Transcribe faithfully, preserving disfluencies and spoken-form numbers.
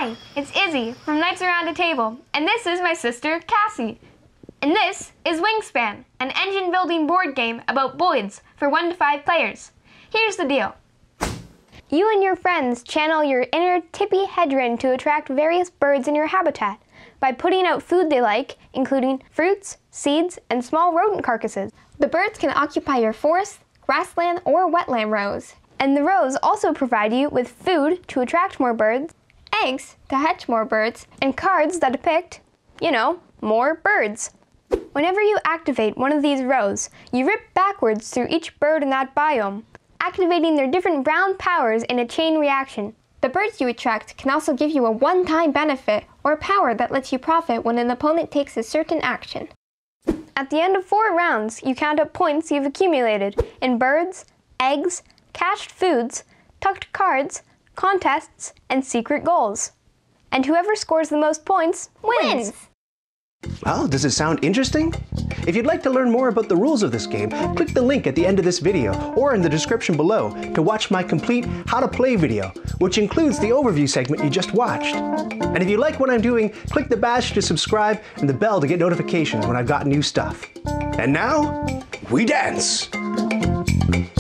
Hi, it's Izzy from Knights Around a Table, and this is my sister, Cassie. And this is Wingspan, an engine-building board game about boids for one to five players. Here's the deal. You and your friends channel your inner Tippy Hedron to attract various birds in your habitat by putting out food they like, including fruits, seeds, and small rodent carcasses. The birds can occupy your forest, grassland, or wetland rows. And the rows also provide you with food to attract more birds, eggs to hatch more birds, and cards that depict, you know, more birds. Whenever you activate one of these rows, you rip backwards through each bird in that biome, activating their different brown powers in a chain reaction. The birds you attract can also give you a one-time benefit or power that lets you profit when an opponent takes a certain action. At the end of four rounds, you count up points you've accumulated in birds, eggs, cached foods, tucked cards, contests, and secret goals. And whoever scores the most points wins! Well, does it sound interesting? If you'd like to learn more about the rules of this game, click the link at the end of this video or in the description below to watch my complete How to Play video, which includes the overview segment you just watched. And if you like what I'm doing, click the badge to subscribe and the bell to get notifications when I've got new stuff. And now, we dance!